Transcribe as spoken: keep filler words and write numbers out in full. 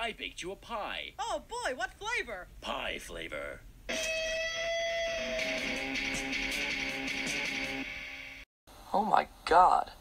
I baked you a pie. Oh boy, what flavor? Pie flavor. Oh my god.